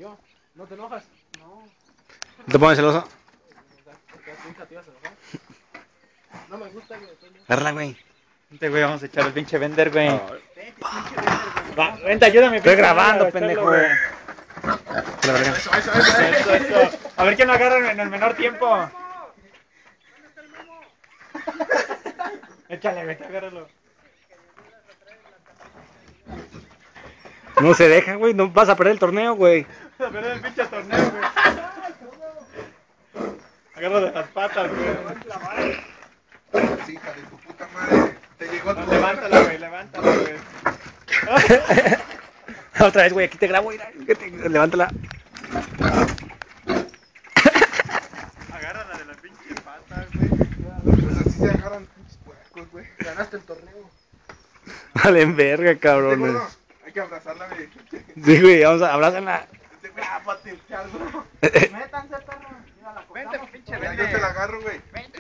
yo. ¿No te enojas? No. ¿Te pones celoso? Porque tu hija te ibas a enojar. No me gusta, güey. Agárrala, güey. Vente, güey, vamos a echar el pinche vender, güey. Oh. Va, vente, ayúdame. Estoy pinche grabando, madre, a pendejo. echarlo, güey. Eso. Eso. A ver quién lo agarra en el menor tiempo. ¿Dónde está el Memo? Échale, vete, agárralo. No se deja, güey. No vas a perder el torneo, güey. A perder el pinche torneo, güey. Agarra de las patas, güey. Hija de tu puta madre. Te llegó tu. Levántala, güey, levántala, güey. Otra vez, güey. Aquí te grabo, mira. Levántala. Agárrala de las pinches patas, güey. Pues así se agarran pinches puercos, güey. Ganaste el torneo. Vale, verga, cabrones. Gordo, hay que abrazarla, güey. Sí, güey. Vamos a abrázala. Métanse, perro. Métanse, perro. Mira, la cortamos. Vente, pinche Ya yo te la agarro, güey.